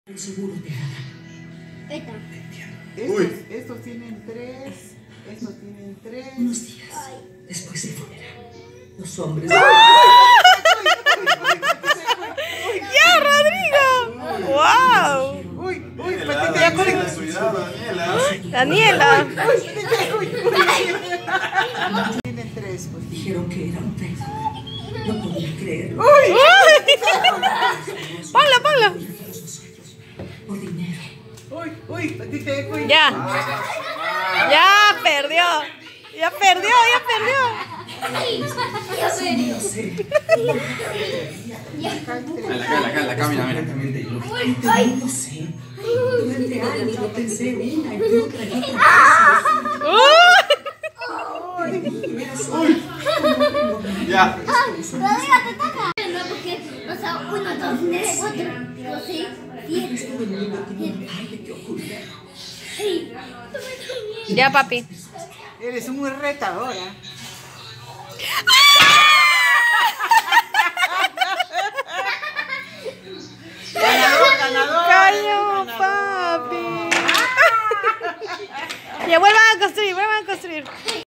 Seguro te hará. Estos tienen 3. Estos tienen 3. Unos días después del funeral, los hombres. ¡Ya, Rodrigo! ¡Wow! Uy, Daniela. Tienen 3, pues. Dijeron que era un traidor. No podía creerlo. Ponlo. Por dinero. Uy. Ya. Ya perdió. No sé. La camina, mira. No sé. Durante años lo pensé una y otra vez. Ya. Todavía te toca. No, porque, o sea, 1, 2, 3, 4, 5, 6, 7. Ya, papi. Eres muy retadora. Ganador. Cayó, papi. Ya vuelvan a construir.